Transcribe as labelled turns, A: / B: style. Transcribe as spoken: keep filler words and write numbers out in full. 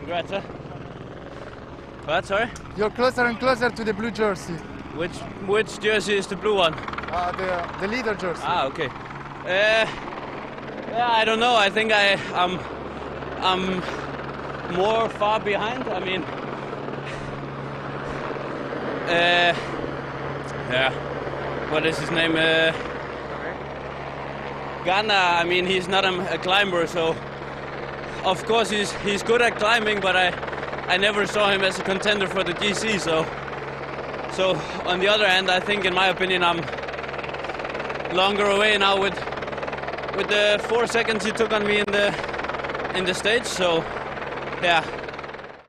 A: Congrats, huh? What, sorry?
B: You're closer and closer to the blue jersey.
A: Which which jersey is the blue one?
B: Uh, the the leader jersey.
A: Ah, okay. Uh, yeah, I don't know. I think I I'm I'm more far behind. I mean, uh, yeah. What is his name? Uh, Ghana. I mean, he's not a, a climber, so of course he's he's good at climbing, but I I never saw him as a contender for the G C. So so on the other hand, I think, in my opinion, I'm longer away now with with the four seconds he took on me in the in the stage. So yeah.